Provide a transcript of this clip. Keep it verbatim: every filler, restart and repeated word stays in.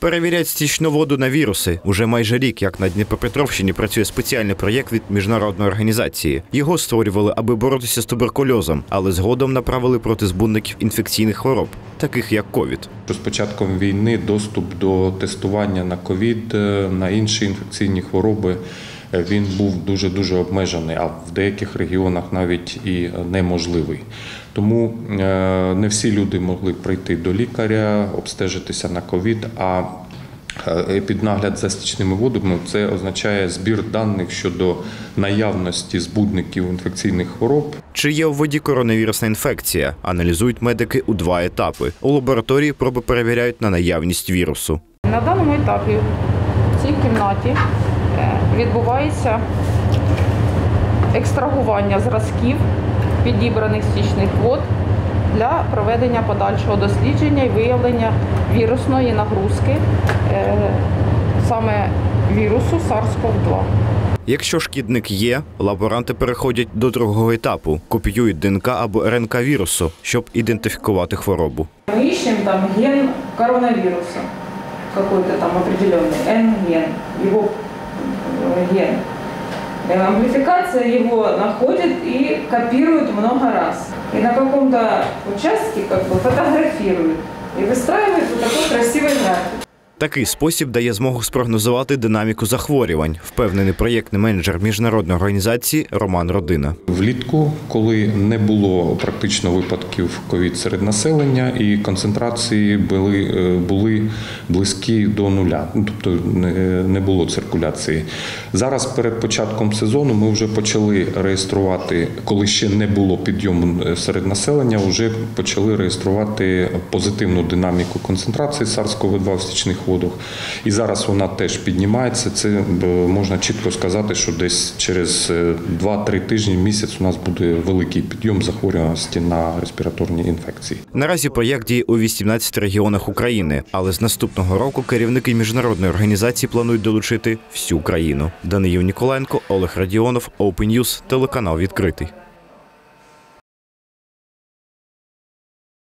Перевіряють стічну воду на віруси. Уже майже рік, як на Дніпропетровщині працює спеціальний проєкт від міжнародної організації. Його створювали, аби боротися з туберкульозом, але згодом направили проти збудників інфекційних хвороб, таких як ковід. З початком війни доступ до тестування на ковід, на інші інфекційні хвороби, він був дуже-дуже обмежений, а в деяких регіонах навіть і неможливий. Тому не всі люди могли прийти до лікаря, обстежитися на ковід, а під нагляд за стічними водами – це означає збір даних щодо наявності збудників інфекційних хвороб. Чи є у воді коронавірусна інфекція? Аналізують медики у два етапи. У лабораторії проби перевіряють на наявність вірусу. На даному етапі в цій кімнаті відбувається екстрагування зразків підібраних стічних вод для проведення подальшого дослідження і виявлення вірусної нагрузки, саме вірусу сарс ков два. Якщо шкідник є, лаборанти переходять до другого етапу – копіюють ДНК або РНК вірусу, щоб ідентифікувати хворобу. Ми ищемо там ген коронавірусу, якийсь там определенний, Н-ген, його ген. Амплификация его находит и копирует много раз. И на каком-то участке как бы фотографирует и выстраивает вот такой красивый график. Такий спосіб дає змогу спрогнозувати динаміку захворювань, впевнений проєктний менеджер міжнародної організації Роман Родина. Влітку, коли не було практично випадків ковід серед населення і концентрації були, були близькі до нуля, тобто не було циркуляції. Зараз перед початком сезону ми вже почали реєструвати, коли ще не було підйому серед населення, вже почали реєструвати позитивну динаміку концентрації сарс ков два в стічних водах. І зараз вона теж піднімається. Це можна чітко сказати, що десь через два-три тижні, місяць у нас буде великий підйом захворюваності на респіраторні інфекції. Наразі проєкт діє у вісімнадцяти регіонах України, але з наступного року керівники міжнародної організації планують долучити всю країну. Даниїл Ніколаєнко, Олег Радіонов, Open News, телеканал «Відкритий».